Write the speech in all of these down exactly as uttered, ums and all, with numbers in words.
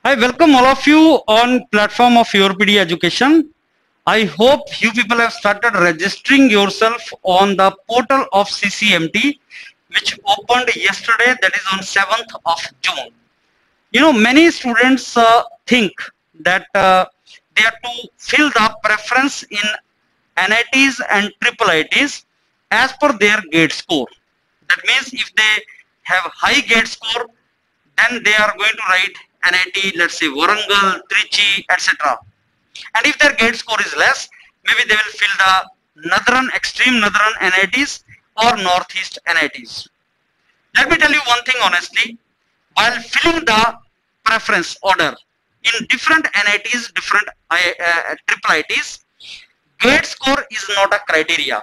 I welcome all of you on platform of Your P D Education. I hope you people have started registering yourself on the portal of C C M T, which opened yesterday, that is on seventh of June. You know, many students uh, think that uh, they have to fill the preference in N I Ts and triple I Ts as per their GATE score. That means if they have high GATE score, then they are going to write N I T, let's say Warangal, Trichy, et cetera. And if their GATE score is less, maybe they will fill the northern, extreme northern N I Ts or northeast N I Ts. Let me tell you one thing honestly, while filling the preference order in different N I Ts, different I, uh, triple I Ts, GATE score is not a criteria.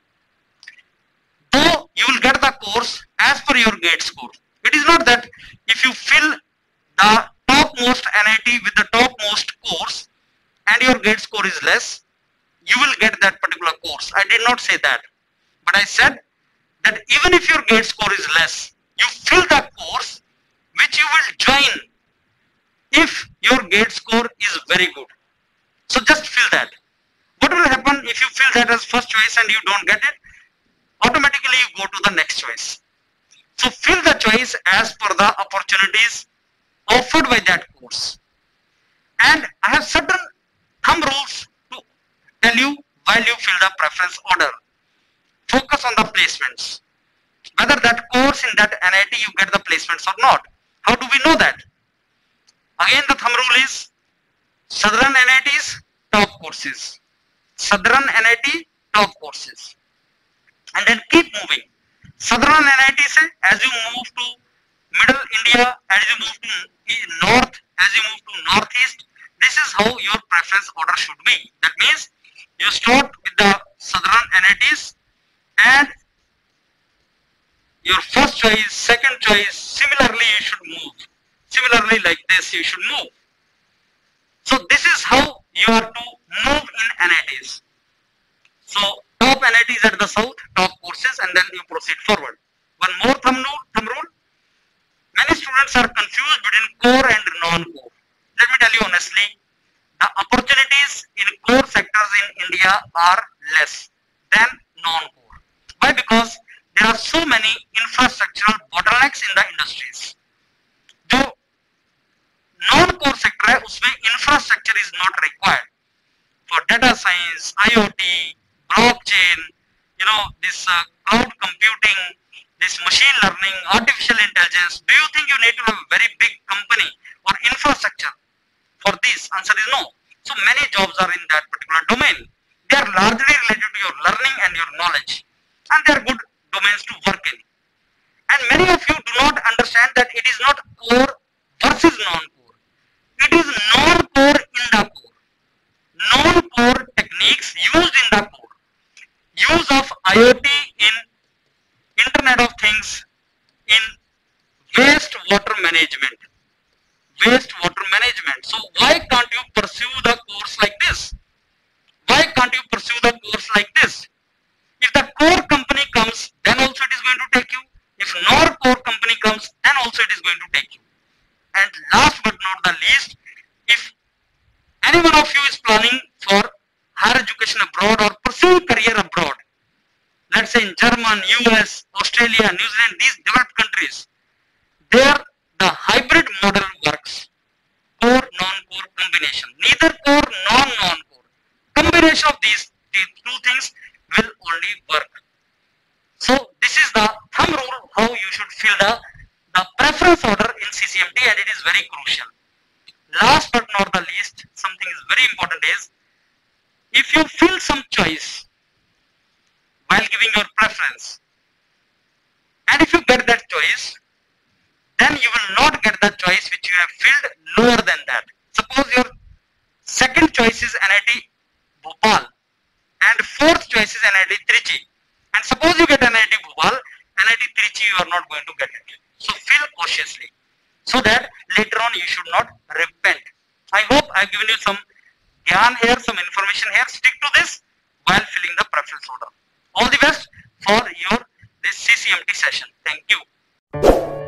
Though you will get the course as per your GATE score. It is not that if you fill the topmost N I T with the topmost course and your GATE score is less, you will get that particular course. I did not say that. But I said that even if your GATE score is less, you fill the course which you will join if your GATE score is very good. So just fill that. What will happen if you fill that as first choice and you don't get it? Automatically you go to the next choice. So fill the choice as per the opportunities offered by that course. And I have certain thumb rules to tell you while you fill the preference order. Focus on the placements. Whether that course in that N I T you get the placements or not. How do we know that? Again the thumb rule is Southern N I Ts, top courses. Southern N I T, top courses. And then keep moving. Southern N I T say as you move to middle India, as you move to north, as you move to northeast, this is how your preference order should be. That means you start with the Southern N I Ts and your first choice, second choice, similarly you should move. Similarly like this you should move. So this is how you are to move in N I Ts. So top N I Ts at the south, top courses, and then you proceed forward. One more thumb rule, thumb rule. Many students are confused between core and non-core. Let me tell you honestly, the opportunities in core sectors in India are less than non-core. Why? Because there are so many infrastructural bottlenecks in the industries. जो non-core sector है, उसमें infrastructure is not required for data science, I O T, blockchain, you know, this uh, cloud computing, this machine learning, artificial intelligence. Do you think you need to have a very big company or infrastructure for this? Answer is no. So many jobs are in that particular domain. They are largely related to your learning and your knowledge, and they are good domains to work in. And many of you do not understand that it is not core versus non-core. It is non-core in the core. Non-core techniques used in the core. Use of I O T in Internet of Things, in wastewater management. Wastewater management. So why can't you pursue the course like this? Why can't you pursue the course like this? If the core company comes, then also it is going to take you. If non-core company comes, then also it is going to take you. And last but not the least, if any one of you is planning for higher education abroad or pursuing career abroad, let's say in German, U S, Australia, New Zealand, these developed countries, there the hybrid model works. Core, non-core combination. Neither core nor non-core. Combination of these, these two things will only work. So this is the thumb rule how you should fill the, the preference order in C C M T, and it is very crucial. Last but not the least, something is very important is, if you fill some choice while giving your preference, and if you get that choice, then you will not get the choice which you have filled lower than that. Suppose your second choice is N I T Bhopal and fourth choice is N I T Trichy, and suppose you get N I T Bhopal, N I T Trichy you are not going to get it. So fill cautiously so that later on you should not repent. I hope I have given you some gyan here, some information here. Stick to this while filling the preference order. All the best for your this C C M T session. Thank you.